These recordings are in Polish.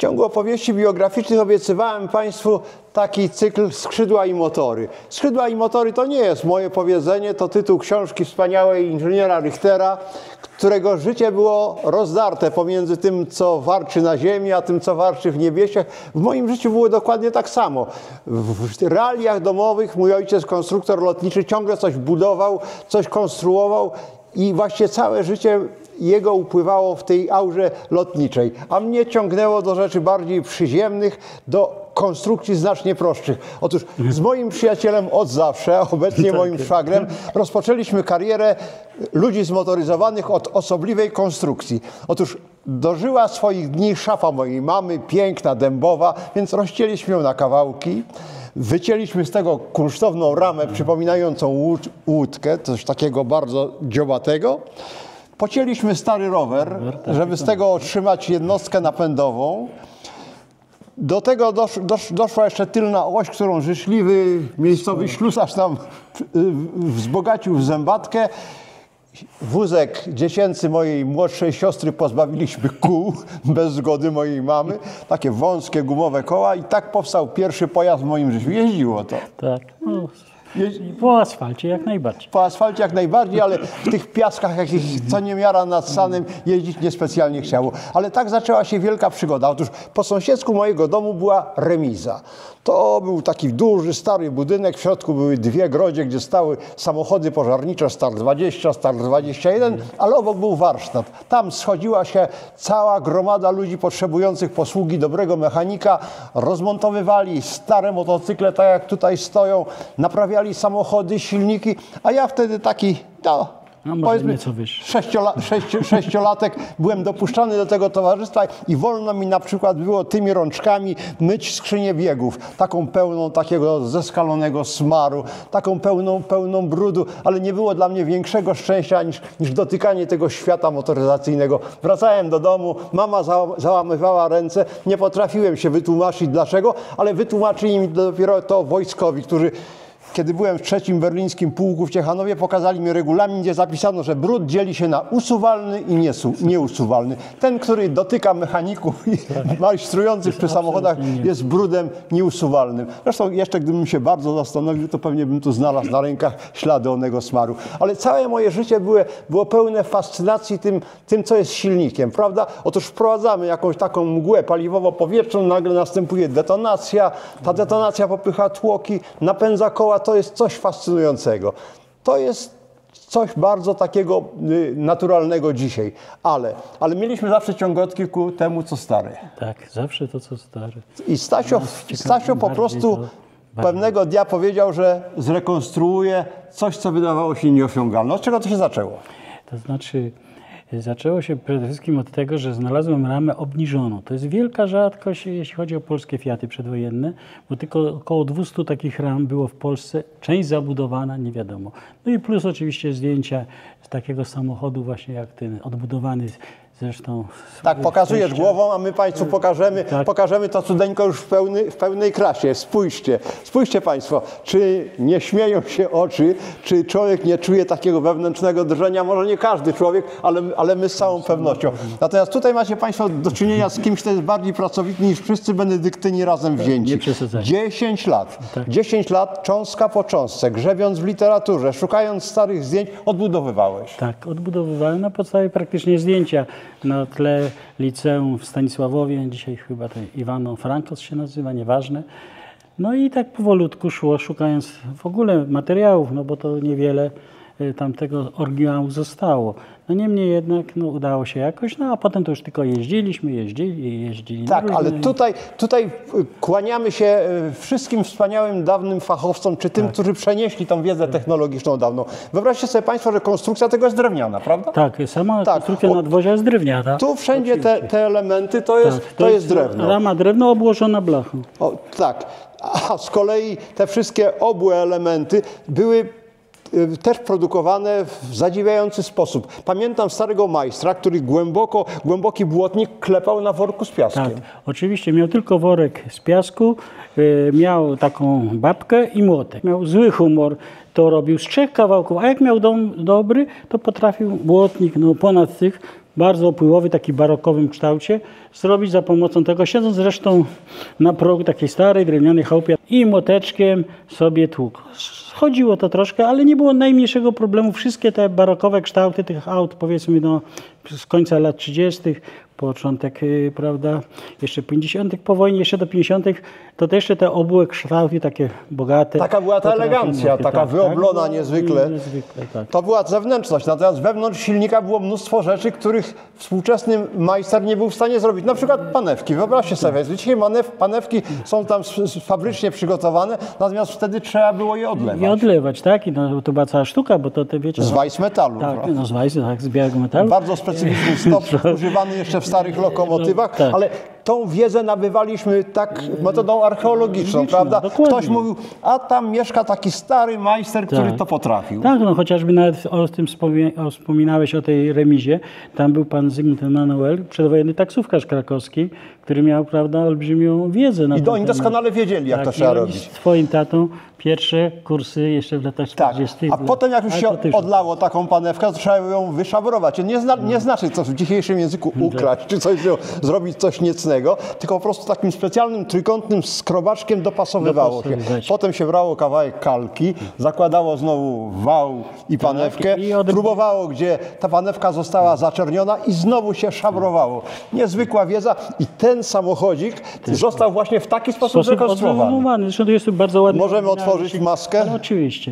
ciągu opowieści biograficznych obiecywałem Państwu taki cykl Skrzydła i motory. Skrzydła i motory to nie jest moje powiedzenie, to tytuł książki wspaniałej inżyniera Richtera, którego życie było rozdarte pomiędzy tym, co warczy na ziemi, a tym, co warczy w niebiesiach. W moim życiu było dokładnie tak samo. W realiach domowych mój ojciec, konstruktor lotniczy, ciągle coś budował, coś konstruował i właśnie całe życie jego upływało w tej aurze lotniczej, a mnie ciągnęło do rzeczy bardziej przyziemnych, do konstrukcji znacznie prostszych. Otóż z moim przyjacielem od zawsze, a obecnie moim szwagrem, rozpoczęliśmy karierę ludzi zmotoryzowanych od osobliwej konstrukcji. Otóż dożyła swoich dni szafa mojej mamy, piękna, dębowa, więc rozcięliśmy ją na kawałki. Wycięliśmy z tego kunsztowną ramę przypominającą łódkę, coś takiego bardzo dziobatego. Pocięliśmy stary rower, żeby z tego otrzymać jednostkę napędową. Do tego doszła jeszcze tylna oś, którą życzliwy miejscowy ślusarz nam wzbogacił w zębatkę. Wózek dziecięcy mojej młodszej siostry pozbawiliśmy kół bez zgody mojej mamy. Takie wąskie, gumowe koła i tak powstał pierwszy pojazd w moim życiu. Jeździło to. Tak. No. Po asfalcie jak najbardziej. Po asfalcie jak najbardziej, ale w tych piaskach, jakich co niemiara nad Sanem, jeździć niespecjalnie chciało. Ale tak zaczęła się wielka przygoda. Otóż po sąsiedzku mojego domu była remiza. To był taki duży, stary budynek. W środku były dwie grodzie, gdzie stały samochody pożarnicze, Star 20, Star 21, ale obok był warsztat. Tam schodziła się cała gromada ludzi potrzebujących posługi dobrego mechanika. Rozmontowywali stare motocykle, tak jak tutaj stoją, naprawiali samochody, silniki, a ja wtedy taki, powiedzmy, sześciolatek, byłem dopuszczany do tego towarzystwa i wolno mi na przykład było tymi rączkami myć skrzynię biegów, taką pełną takiego zeskalonego smaru, taką pełną brudu, ale nie było dla mnie większego szczęścia niż dotykanie tego świata motoryzacyjnego. Wracałem do domu, mama załamywała ręce, nie potrafiłem się wytłumaczyć dlaczego, ale wytłumaczyli mi dopiero to wojskowi, którzy kiedy byłem w trzecim berlińskim pułku w Ciechanowie, pokazali mi regulamin, gdzie zapisano, że brud dzieli się na usuwalny i nieusuwalny. Ten, który dotyka mechaników i majstrujących przy samochodach, jest brudem nieusuwalnym. Zresztą jeszcze gdybym się bardzo zastanowił, to pewnie bym tu znalazł na rękach ślady onego smaru. Ale całe moje życie było pełne fascynacji tym, co jest silnikiem, prawda? Otóż wprowadzamy jakąś taką mgłę paliwowo-powietrzną, nagle następuje detonacja, ta detonacja popycha tłoki, napędza koła. To jest coś fascynującego. To jest coś bardzo takiego naturalnego dzisiaj. Ale mieliśmy zawsze ciągotki ku temu, co stare. Tak, zawsze to, co stare. I Stasio po prostu pewnego dnia powiedział, że zrekonstruuje coś, co wydawało się nieosiągalne. Od czego to się zaczęło? To znaczy, zaczęło się przede wszystkim od tego, że znalazłem ramę obniżoną. To jest wielka rzadkość, jeśli chodzi o polskie Fiaty przedwojenne, bo tylko około 200 takich ram było w Polsce, część zabudowana, nie wiadomo. No i plus oczywiście zdjęcia z takiego samochodu właśnie jak ten odbudowany zresztą. Tak, pokazujesz głową, a my Państwu pokażemy to cudeńko już w pełnej krasie. Spójrzcie Państwo, czy nie śmieją się oczy, czy człowiek nie czuje takiego wewnętrznego drżenia, może nie każdy człowiek, ale my z całą pewnością. Natomiast tutaj macie Państwo do czynienia z kimś, kto jest bardziej pracowity niż wszyscy benedyktyni razem wzięci. 10 lat. 10 lat, cząstka po cząstce, grzebiąc w literaturze, szukając starych zdjęć, odbudowywałeś. Tak, odbudowywałem na podstawie praktycznie zdjęcia na tle liceum w Stanisławowie, dzisiaj chyba to Iwano Frankos się nazywa, nieważne. No i tak powolutku szło, szukając w ogóle materiałów, no bo to niewiele tamtego oryginału zostało. No niemniej jednak udało się jakoś, no a potem to już tylko jeździli. Tak, ale tutaj kłaniamy się wszystkim wspaniałym, dawnym fachowcom, czy tym, którzy przenieśli tą wiedzę technologiczną dawno. Wyobraźcie sobie Państwo, że konstrukcja tego jest drewniana, prawda? Tak, sama konstrukcja nadwozia jest drewniana. Tu wszędzie te elementy to jest drewno. Rama drewno obłożona blachą. Tak, a z kolei te wszystkie obłe elementy były też produkowane w zadziwiający sposób. Pamiętam starego majstra, który głęboki błotnik klepał na worku z piaskiem. Tak, oczywiście miał tylko worek z piasku, miał taką babkę i młotek. Miał zły humor, to robił z 3 kawałków, a jak miał dom dobry, to potrafił błotnik ponad tych bardzo opływowy, taki barokowym kształcie, zrobić za pomocą tego, siedząc zresztą na progu takiej starej, drewnianej chałupy i młoteczkiem sobie tłukł. Chodziło to troszkę, ale nie było najmniejszego problemu. Wszystkie te barokowe kształty tych aut, powiedzmy z końca lat 30., początek, prawda, jeszcze 50., po wojnie, jeszcze do 50., to też jeszcze te obłe kształty takie bogate. Taka była ta elegancja, taka wyoblona niezwykle. Tak. To była zewnętrzność, natomiast wewnątrz silnika było mnóstwo rzeczy, których współczesny majster nie był w stanie zrobić. Na przykład panewki. Wyobraźcie sobie, dzisiaj panewki są tam fabrycznie przygotowane, natomiast wtedy trzeba było je odlewać. I odlewać, tak? I no, to była cała sztuka, bo to te wiecie... Z Weissmetalu. Tak, no z Weiss, tak, z białego metalu. Bardzo specyficzny stop, używany jeszcze w starych lokomotywach, tak. ale tą wiedzę nabywaliśmy tak metodą archeologiczną, prawda? dokładnie. Ktoś mówił, a tam mieszka taki stary majster, który to potrafił. Tak, no chociażby nawet o tym wspominałeś, o tej remizie. Tam był pan Zygmunt Emanuel, przedwojenny taksówkarz krakowski, który miał, prawda, olbrzymią wiedzę na ten Oni temat. doskonale wiedzieli, jak to trzeba oni robić. z twoim tatą pierwsze kursy jeszcze w latach 40. Tak. A potem jak już się odlało taką panewkę, to trzeba ją wyszabrować. Nie znaczy to w dzisiejszym języku ukraść, czy coś zrobić coś niecnego, tylko po prostu takim specjalnym trójkątnym skrobaczkiem dopasowywało się. Potem się brało kawałek kalki, zakładało znowu wał i panewkę, próbowało, gdzie ta panewka została zaczerniona i znowu się szabrowało. Niezwykła wiedza i ten samochodzik został właśnie w taki sposób zrekonstruowany. Zresztą to jest tu bardzo ładny. Możemy otworzyć maskę? No, oczywiście.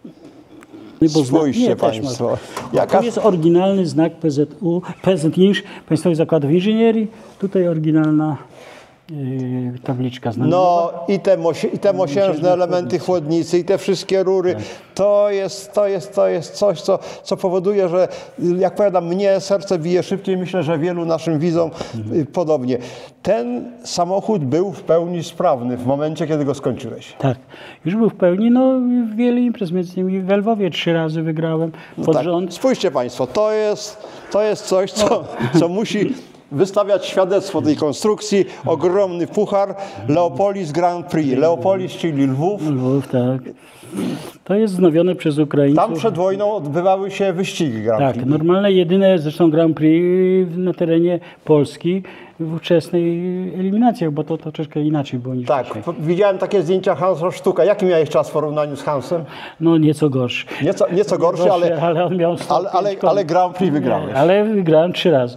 Spójrzcie Państwo. To jest oryginalny znak PZU, PZINŚ, Państwowych Zakładów Inżynierii. Tutaj oryginalna tabliczka znamionowa. No i te mosiężne elementy chłodnicy, i te wszystkie rury, to jest coś, co powoduje, że jak powiadam, mnie serce bije szybciej, myślę, że wielu naszym widzom podobnie. Ten samochód był w pełni sprawny w momencie, kiedy go skończyłeś. Tak, już był w pełni, no wiele imprez, między innymi w Lwowie 3 razy wygrałem pod rząd. Spójrzcie Państwo, to jest coś, co musi wystawiać świadectwo tej konstrukcji. Ogromny puchar Leopolis Grand Prix. Leopolis, czyli Lwów. Lwów, tak. To jest wznowione przez Ukraińców. Tam przed wojną odbywały się wyścigi Grand Prix. Tak, normalne, jedyne zresztą Grand Prix na terenie Polski w ówczesnej eliminacjach, bo to troszeczkę inaczej było niż tak, dzisiaj. Widziałem takie zdjęcia Hansa Sztuka. Jaki miałeś czas w porównaniu z Hansem? No nieco gorszy. Nieco gorszy, ale on miał ale Grand Prix wygrałeś. Ale wygrałem 3 razy.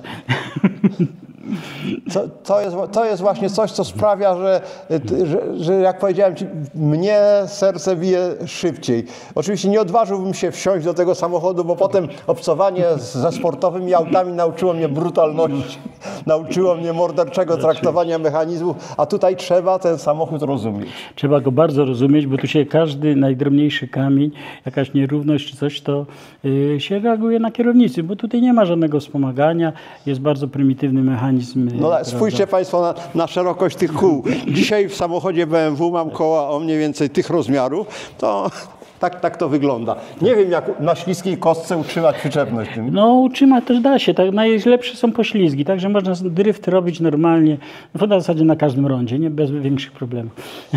To jest właśnie coś, co sprawia, że jak powiedziałem Ci, mnie serce bije szybciej. Oczywiście nie odważyłbym się wsiąść do tego samochodu, bo potem obcowanie ze sportowymi autami nauczyło mnie brutalności, nauczyło mnie morderczego traktowania mechanizmów, a tutaj trzeba ten samochód rozumieć. Trzeba go bardzo rozumieć, bo tu się każdy najdrobniejszy kamień, jakaś nierówność czy coś, to się reaguje na kierownicy, bo tutaj nie ma żadnego wspomagania, jest bardzo prymitywny mechanizm. No spójrzcie Państwo na szerokość tych kół. Dzisiaj w samochodzie BMW mam koła o mniej więcej tych rozmiarów, to tak to wygląda. Nie wiem, jak na śliskiej kostce utrzymać przyczepność tym. No utrzymać też da się, tak, najlepsze są poślizgi, także można dryft robić normalnie, w zasadzie na każdym rondzie, nie bez większych problemów.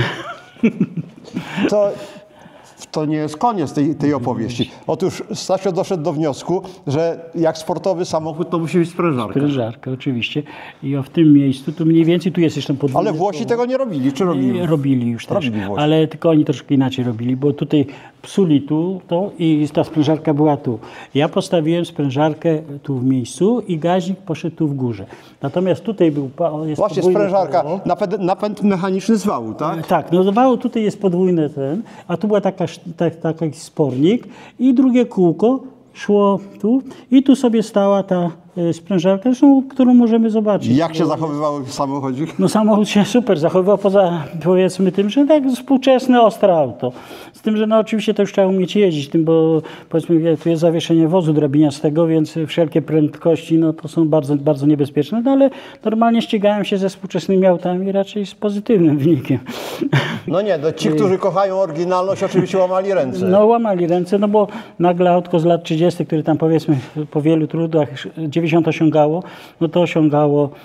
To nie jest koniec tej opowieści. Otóż Stasio doszedł do wniosku, że jak sportowy samochód, to musi być sprężarka. Sprężarka, oczywiście. I w tym miejscu, tu mniej więcej, tu jest jeszcze podwójne. Ale Włosi tego nie robili, czy robili? Robili już też, ale tylko oni troszkę inaczej robili, bo tutaj psuli to i ta sprężarka była tu. Ja postawiłem sprężarkę tu w miejscu i gaźnik poszedł tu w górze. Natomiast tutaj był... Jest właśnie sprężarka, napęd mechaniczny z wału, tak? Tak, no z wału tutaj jest podwójny a tu była taki spornik i drugie kółko szło tu i tu sobie stała ta sprężarka, którą możemy zobaczyć. Jak się zachowywały samochodzik? No samochód się super zachowywał, poza powiedzmy tym, że tak współczesne, ostre auto. Z tym, że no oczywiście to już trzeba umieć jeździć tym, bo powiedzmy tu jest zawieszenie wozu drabiniastego, więc wszelkie prędkości no to są bardzo, bardzo niebezpieczne, no ale normalnie ścigałem się ze współczesnymi autami raczej z pozytywnym wynikiem. No nie, no ci, którzy kochają oryginalność, oczywiście łamali ręce. No łamali ręce, no bo nagle autko z lat 30, które tam powiedzmy po wielu trudach 90 osiągało, no to osiągało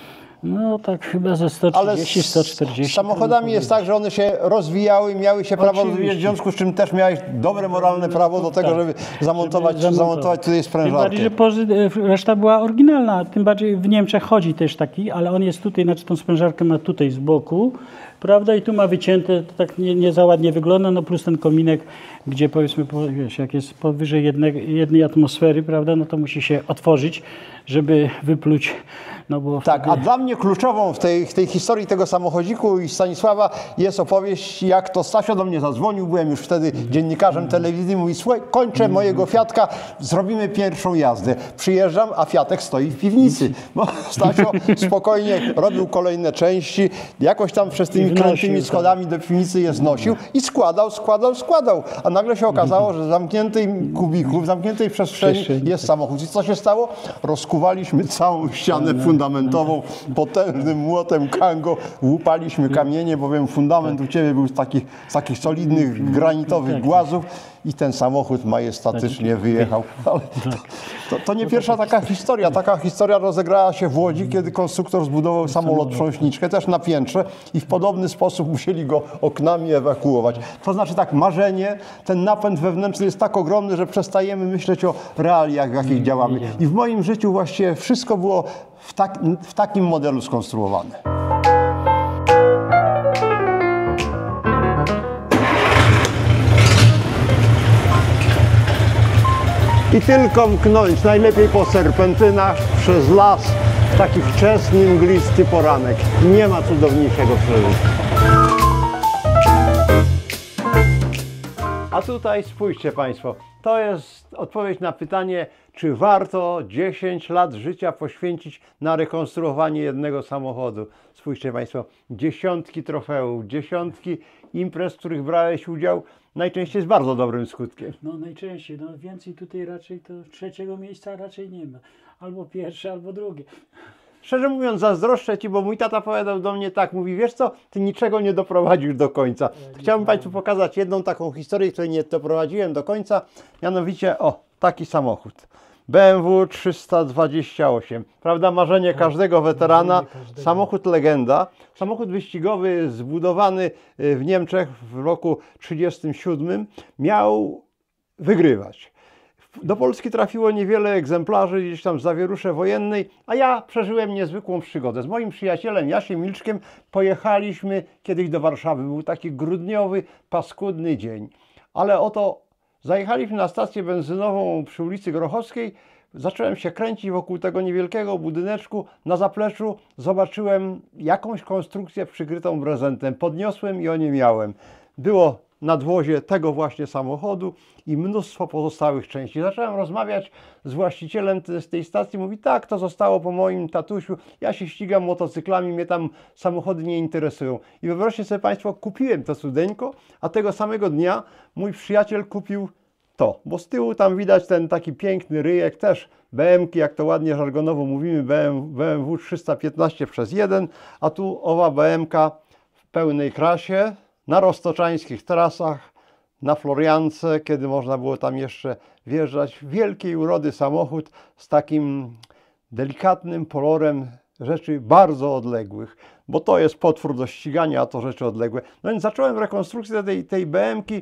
No tak chyba ze Ale 130, 140. z samochodami jest tak, że one się rozwijały, miały się prawo Oczywiście. rozwijać, w związku z czym też miałeś dobre moralne prawo do tego, Tak, żeby zamontować tutaj Tym bardziej, że reszta była oryginalna, tym bardziej w Niemczech chodzi też taki, ale on jest tutaj, znaczy tą sprężarkę ma tutaj z boku, prawda, i tu ma wycięte, to tak nie za ładnie wygląda, no plus ten kominek, gdzie powiedzmy, wiesz, jak jest powyżej jednej atmosfery, prawda, no to musi się otworzyć, żeby wypluć, no bo Tak, wtedy... a dla mnie kluczową w tej historii tego samochodziku i Stanisława jest opowieść, jak to Stasio do mnie zadzwonił, byłem już wtedy dziennikarzem telewizji, mówi: słuchaj, kończę mojego Fiatka, zrobimy pierwszą jazdę. Przyjeżdżam, a Fiatek stoi w piwnicy. Bo Stasio spokojnie robił kolejne części, jakoś tam przez tymi krętymi schodami do piwnicy je znosił i składał. A nagle się okazało, że w zamkniętym kubiku, w zamkniętej przestrzeni jest samochód. I co się stało? Rozkuwaliśmy całą ścianę fundamentową potężnym młotem Kango, łupaliśmy kamienie, bowiem fundament u Ciebie był z takich solidnych, granitowych głazów i ten samochód majestatycznie wyjechał. Ale to nie pierwsza taka historia. Taka historia rozegrała się w Łodzi, kiedy konstruktor zbudował samolot prząśniczkę, też na piętrze, i w podobny sposób musieli go oknami ewakuować. To znaczy tak, marzenie, ten napęd wewnętrzny jest tak ogromny, że przestajemy myśleć o realiach, w jakich działamy. I w moim życiu właściwie wszystko było w takim modelu skonstruowane. I tylko mknąć, najlepiej po serpentynach, przez las, w taki wczesny, mglisty poranek. Nie ma cudowniejszego przeżycia. A tutaj spójrzcie Państwo, to jest odpowiedź na pytanie, czy warto 10 lat życia poświęcić na rekonstruowanie jednego samochodu. Spójrzcie Państwo, dziesiątki trofeów, dziesiątki imprez, w których brałeś udział, najczęściej z bardzo dobrym skutkiem. No najczęściej, no więcej tutaj raczej to trzeciego miejsca raczej nie ma. Albo pierwsze, albo drugie. Szczerze mówiąc, zazdroszczę Ci, bo mój tata powiedział do mnie tak, mówi: wiesz co, Ty niczego nie doprowadzisz do końca. Chciałbym Państwu pokazać jedną taką historię, której nie doprowadziłem do końca, mianowicie, taki samochód. BMW 328, prawda, marzenie każdego weterana, samochód legenda, samochód wyścigowy zbudowany w Niemczech w roku 1937, miał wygrywać. Do Polski trafiło niewiele egzemplarzy, gdzieś tam z zawieruszy wojennej, a ja przeżyłem niezwykłą przygodę. Z moim przyjacielem Jasiem Milczkiem pojechaliśmy kiedyś do Warszawy. Był taki grudniowy, paskudny dzień. Ale oto zajechaliśmy na stację benzynową przy ulicy Grochowskiej. Zacząłem się kręcić wokół tego niewielkiego budyneczku. Na zapleczu zobaczyłem jakąś konstrukcję przykrytą prezentem. Podniosłem i oniemiałem. Było nadwozie tego właśnie samochodu i mnóstwo pozostałych części. Zacząłem rozmawiać z właścicielem z tej stacji. Mówi: tak, to zostało po moim tatusiu. Ja się ścigam motocyklami, mnie tam samochody nie interesują. I wyobraźcie sobie Państwo, kupiłem to cudeńko, a tego samego dnia mój przyjaciel kupił to. Bo z tyłu tam widać ten taki piękny ryjek, też BM-ki, jak to ładnie żargonowo mówimy, BMW 315/1, a tu owa BM-ka w pełnej krasie, na roztoczańskich trasach, na Floriance, kiedy można było tam jeszcze wjeżdżać. Wielkiej urody samochód z takim delikatnym kolorem rzeczy bardzo odległych, bo to jest potwór do ścigania, a to rzeczy odległe. No więc zacząłem rekonstrukcję tej BM-ki.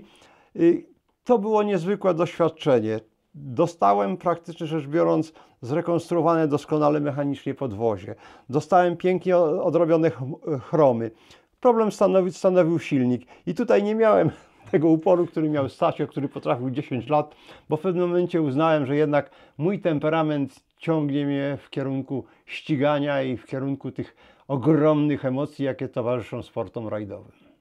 To było niezwykłe doświadczenie. Dostałem, praktycznie rzecz biorąc, zrekonstruowane doskonale mechanicznie podwozie. Dostałem pięknie odrobione chromy. Problem stanowił silnik. I tutaj nie miałem tego uporu, który miał Stasio, który potrafił 10 lat, bo w pewnym momencie uznałem, że jednak mój temperament ciągnie mnie w kierunku ścigania i w kierunku tych ogromnych emocji, jakie towarzyszą sportom rajdowym.